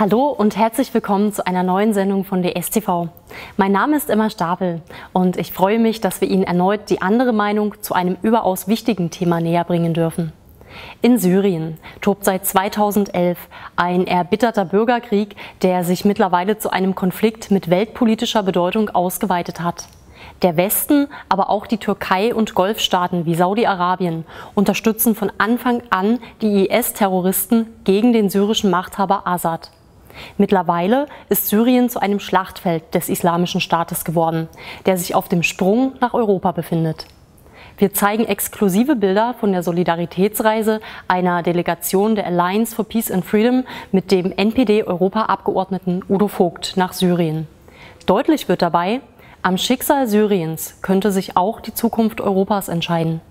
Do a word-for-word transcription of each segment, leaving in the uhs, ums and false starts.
Hallo und herzlich willkommen zu einer neuen Sendung von D S T V. Mein Name ist Emma Stapel und ich freue mich, dass wir Ihnen erneut die andere Meinung zu einem überaus wichtigen Thema näher bringen dürfen. In Syrien tobt seit zweitausendelf ein erbitterter Bürgerkrieg, der sich mittlerweile zu einem Konflikt mit weltpolitischer Bedeutung ausgeweitet hat. Der Westen, aber auch die Türkei und Golfstaaten wie Saudi-Arabien unterstützen von Anfang an die I S-Terroristen gegen den syrischen Machthaber Assad. Mittlerweile ist Syrien zu einem Schlachtfeld des Islamischen Staates geworden, der sich auf dem Sprung nach Europa befindet. Wir zeigen exklusive Bilder von der Solidaritätsreise einer Delegation der Alliance for Peace and Freedom mit dem N P D-Europaabgeordneten Udo Vogt nach Syrien. Deutlich wird dabei, am Schicksal Syriens könnte sich auch die Zukunft Europas entscheiden.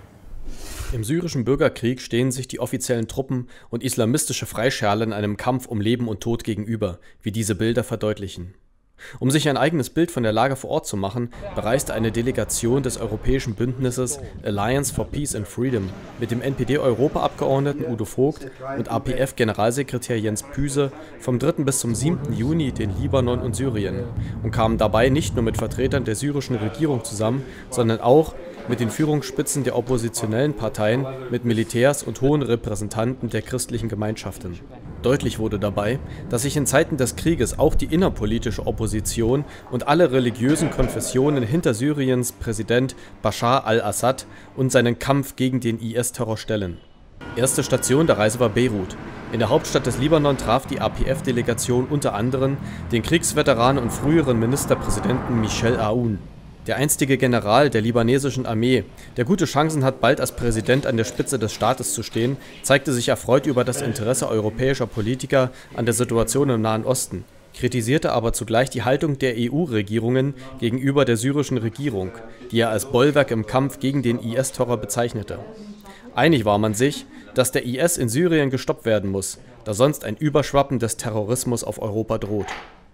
Im syrischen Bürgerkrieg stehen sich die offiziellen Truppen und islamistische Freischärler in einem Kampf um Leben und Tod gegenüber, wie diese Bilder verdeutlichen. Um sich ein eigenes Bild von der Lage vor Ort zu machen, bereiste eine Delegation des europäischen Bündnisses Alliance for Peace and Freedom mit dem N P D-Europaabgeordneten Udo Vogt und A P F-Generalsekretär Jens Püse vom dritten bis zum siebten Juni den Libanon und Syrien und kamen dabei nicht nur mit Vertretern der syrischen Regierung zusammen, sondern auch mit den Führungsspitzen der oppositionellen Parteien, mit Militärs und hohen Repräsentanten der christlichen Gemeinschaften. Deutlich wurde dabei, dass sich in Zeiten des Krieges auch die innerpolitische Opposition und alle religiösen Konfessionen hinter Syriens Präsident Bashar al-Assad und seinen Kampf gegen den I S-Terror stellen. Erste Station der Reise war Beirut. In der Hauptstadt des Libanon traf die A P F-Delegation unter anderem den Kriegsveteran und früheren Ministerpräsidenten Michel Aoun. Der einstige General der libanesischen Armee, der gute Chancen hat, bald als Präsident an der Spitze des Staates zu stehen, zeigte sich erfreut über das Interesse europäischer Politiker an der Situation im Nahen Osten, kritisierte aber zugleich die Haltung der E U-Regierungen gegenüber der syrischen Regierung, die er als Bollwerk im Kampf gegen den I S-Terror bezeichnete. Einig war man sich, dass der I S in Syrien gestoppt werden muss, da sonst ein Überschwappen des Terrorismus auf Europa droht.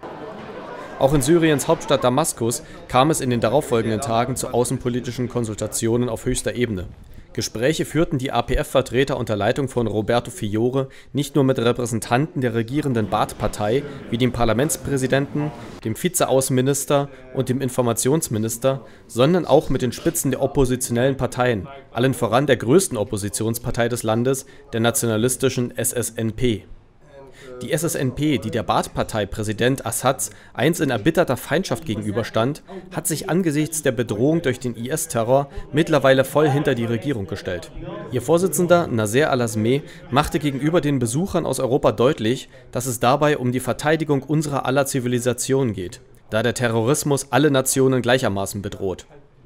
Auch in Syriens Hauptstadt Damaskus kam es in den darauffolgenden Tagen zu außenpolitischen Konsultationen auf höchster Ebene. Gespräche führten die A P F-Vertreter unter Leitung von Roberto Fiore nicht nur mit Repräsentanten der regierenden Baath-Partei wie dem Parlamentspräsidenten, dem Vizeaußenminister und dem Informationsminister, sondern auch mit den Spitzen der oppositionellen Parteien, allen voran der größten Oppositionspartei des Landes, der nationalistischen S S N P. Die S S N P, die der Baath-Partei Präsident Assads einst in erbitterter Feindschaft gegenüberstand, hat sich angesichts der Bedrohung durch den I S-Terror mittlerweile voll hinter die Regierung gestellt. Ihr Vorsitzender Nasser al-Azmeh machte gegenüber den Besuchern aus Europa deutlich, dass es dabei um die Verteidigung unserer aller Zivilisation geht, da der Terrorismus alle Nationen gleichermaßen bedroht.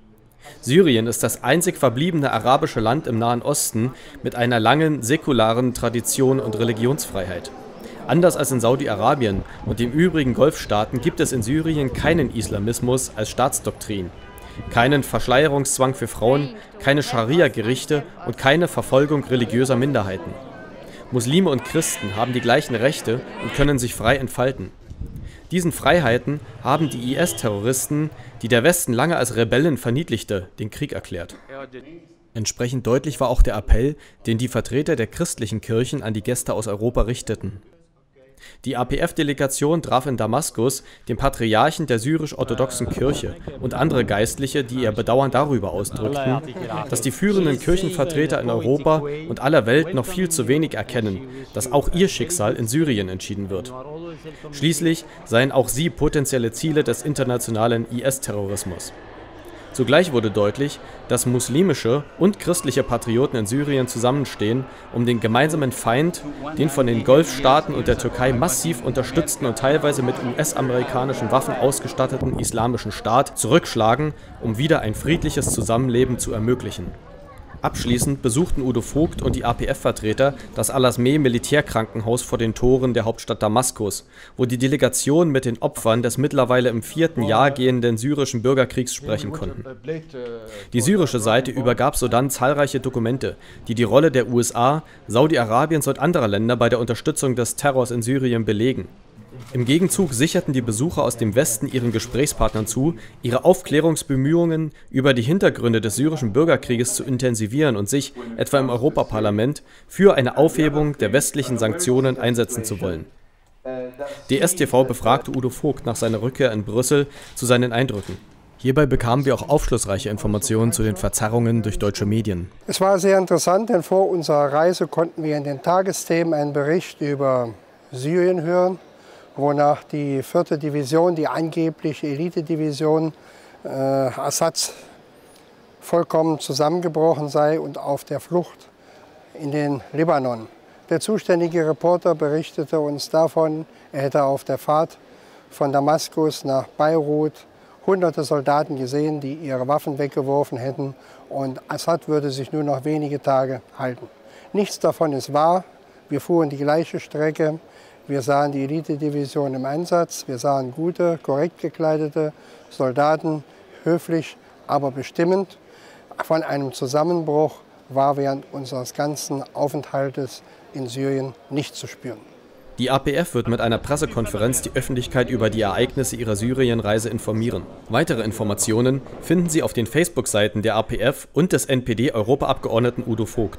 Syrien ist das einzig verbliebene arabische Land im Nahen Osten mit einer langen säkularen Tradition und Religionsfreiheit. Anders als in Saudi-Arabien und den übrigen Golfstaaten gibt es in Syrien keinen Islamismus als Staatsdoktrin, keinen Verschleierungszwang für Frauen, keine Scharia-Gerichte und keine Verfolgung religiöser Minderheiten. Muslime und Christen haben die gleichen Rechte und können sich frei entfalten. Diesen Freiheiten haben die I S-Terroristen, die der Westen lange als Rebellen verniedlichte, den Krieg erklärt. Entsprechend deutlich war auch der Appell, den die Vertreter der christlichen Kirchen an die Gäste aus Europa richteten. Die A P F-Delegation traf in Damaskus den Patriarchen der syrisch-orthodoxen Kirche und andere Geistliche, die ihr Bedauern darüber ausdrückten, dass die führenden Kirchenvertreter in Europa und aller Welt noch viel zu wenig erkennen, dass auch ihr Schicksal in Syrien entschieden wird. Schließlich seien auch sie potenzielle Ziele des internationalen I S-Terrorismus. Zugleich wurde deutlich, dass muslimische und christliche Patrioten in Syrien zusammenstehen, um den gemeinsamen Feind, den von den Golfstaaten und der Türkei massiv unterstützten und teilweise mit U S-amerikanischen Waffen ausgestatteten Islamischen Staat, zurückschlagen, um wieder ein friedliches Zusammenleben zu ermöglichen. Abschließend besuchten Udo Vogt und die A P F-Vertreter das Al-Azmeh-Militärkrankenhaus vor den Toren der Hauptstadt Damaskus, wo die Delegation mit den Opfern des mittlerweile im vierten Jahr gehenden syrischen Bürgerkriegs sprechen konnten. Die syrische Seite übergab sodann zahlreiche Dokumente, die die Rolle der U S A, Saudi-Arabiens und anderer Länder bei der Unterstützung des Terrors in Syrien belegen. Im Gegenzug sicherten die Besucher aus dem Westen ihren Gesprächspartnern zu, ihre Aufklärungsbemühungen über die Hintergründe des syrischen Bürgerkrieges zu intensivieren und sich, etwa im Europaparlament, für eine Aufhebung der westlichen Sanktionen einsetzen zu wollen. D S T V befragte Udo Vogt nach seiner Rückkehr in Brüssel zu seinen Eindrücken. Hierbei bekamen wir auch aufschlussreiche Informationen zu den Verzerrungen durch deutsche Medien. Es war sehr interessant, denn vor unserer Reise konnten wir in den Tagesthemen einen Bericht über Syrien hören, wonach die vierte Division, die angebliche Elitedivision äh, Assads, vollkommen zusammengebrochen sei und auf der Flucht in den Libanon. Der zuständige Reporter berichtete uns davon, er hätte auf der Fahrt von Damaskus nach Beirut hunderte Soldaten gesehen, die ihre Waffen weggeworfen hätten, und Assad würde sich nur noch wenige Tage halten. Nichts davon ist wahr. Wir fuhren die gleiche Strecke. Wir sahen die Elitedivision im Einsatz. Wir sahen gute, korrekt gekleidete Soldaten, höflich, aber bestimmend. Von einem Zusammenbruch war während unseres ganzen Aufenthaltes in Syrien nicht zu spüren. Die A P F wird mit einer Pressekonferenz die Öffentlichkeit über die Ereignisse ihrer Syrienreise informieren. Weitere Informationen finden Sie auf den Facebook-Seiten der A P F und des N P D-Europaabgeordneten Udo Vogt.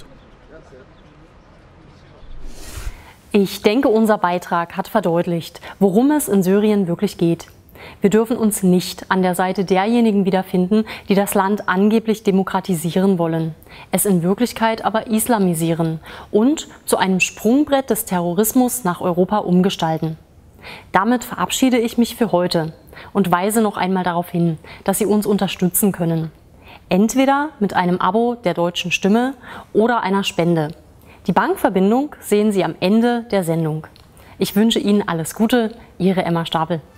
Ich denke, unser Beitrag hat verdeutlicht, worum es in Syrien wirklich geht. Wir dürfen uns nicht an der Seite derjenigen wiederfinden, die das Land angeblich demokratisieren wollen, es in Wirklichkeit aber islamisieren und zu einem Sprungbrett des Terrorismus nach Europa umgestalten. Damit verabschiede ich mich für heute und weise noch einmal darauf hin, dass Sie uns unterstützen können. Entweder mit einem Abo der Deutschen Stimme oder einer Spende. Die Bankverbindung sehen Sie am Ende der Sendung. Ich wünsche Ihnen alles Gute, Ihre Emma Stapel.